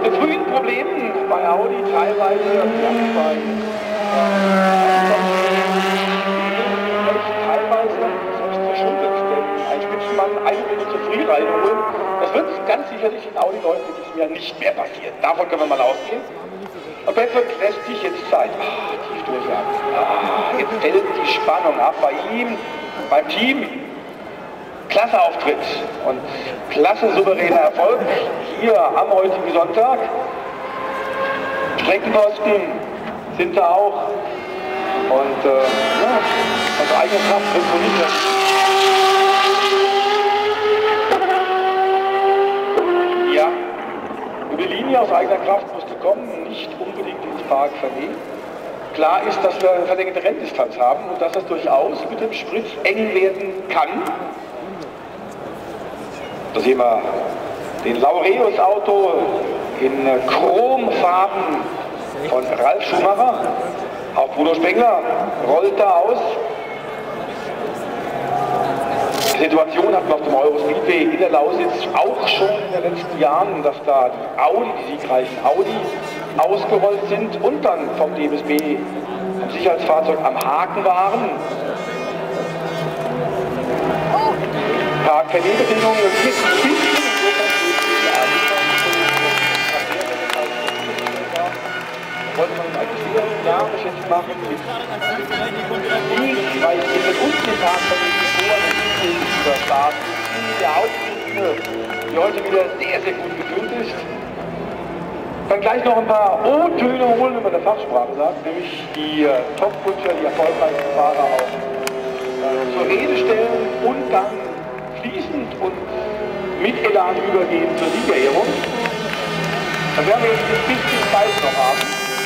Mit frühen Problemen bei Audi teilweise, ja, teilweise selbst verschuldet, denn ein Spitzenmann eine Minute zu früh reinholen, das wird ganz sicherlich in Audi 9 in diesem Jahr nicht mehr passieren. Davon können wir mal ausgehen. Und Bedford lässt sich jetzt Zeit. Tief durchatmen. Jetzt fällt die Spannung ab bei ihm, beim Team. Klasse Auftritt und klasse souveräner Erfolg hier am heutigen Sonntag. Streckenposten sind da auch. Und ja, aus eigener Kraft wird so nicht. Ja, über die Linie aus eigener Kraft musste kommen, nicht unbedingt ins Park verlegen. Klar ist, dass wir eine verlängerte Renndistanz haben und dass das durchaus mit dem Sprit eng werden kann. Da sehen wir den Laureus-Auto in Chromfarben von Ralf Schumacher. Auch Bruno Spengler rollt da aus. Die Situation hatten wir auf dem Eurospeedway in der Lausitz auch schon in den letzten Jahren, dass da die Audi, die siegreichen Audi, ausgerollt sind und dann vom DBSB am Sicherheitsfahrzeug am Haken waren. Parkverlehrbedingungen wollte man eigentlich wieder Jahre geschätzt machen mit weil in den unten Parkverlehrbedingungen vor der Start in der Haupttribüne, die heute wieder sehr, sehr gut gefüllt ist. Dann gleich noch ein paar O-Töne holen, wenn man der Fachsprache sagt, nämlich die Top-Kutscher, die erfolgreichen Fahrer auch zur Rede stellen und dann fließend und mit Elan übergehen zur Siegerehrung. Dann werden wir jetzt ein bisschen Zeit noch haben.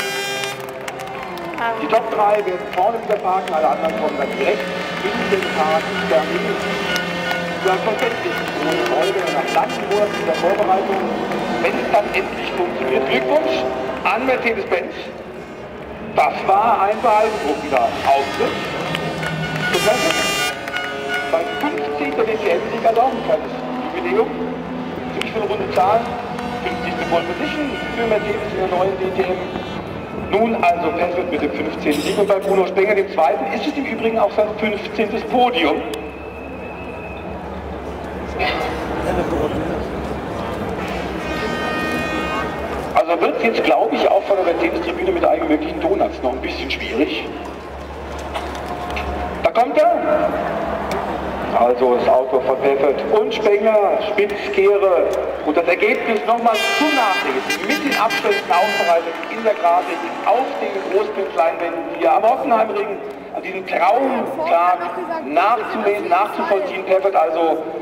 Die Top 3 werden vorne wieder parken, alle anderen kommen dann direkt in den Parktermin. Selbstverständlich ohne Freude nach langen Monaten der Vorbereitung, wenn es dann endlich funktioniert. Glückwunsch an Mercedes-Benz. Das war ein beeindruckender Auftritt. Bei 15. DTM-Sieg, also auch ein kleines Jubiläum. Ziemlich viele runde Zahlen. 50. Pole Position für Mercedes in der neuen DTM. Nun also Bedford mit dem 15. Sieg und bei Bruno Spengler, dem zweiten, ist es im Übrigen auch sein 15. Podium. Also wird es jetzt, glaube ich, auch von der Mercedes-Tribüne mit allen möglichen Donuts noch ein bisschen schwierig. Da kommt er. Also das Auto von Bedford und Spengler, Spitzkehre und das Ergebnis nochmal zum Nachlesen mit den Abständen aufbereitet in der Grafik auf den Großbildleinwänden hier am Hockenheimring an diesem grauen Tag nachzulesen, nachzuvollziehen. Bedford also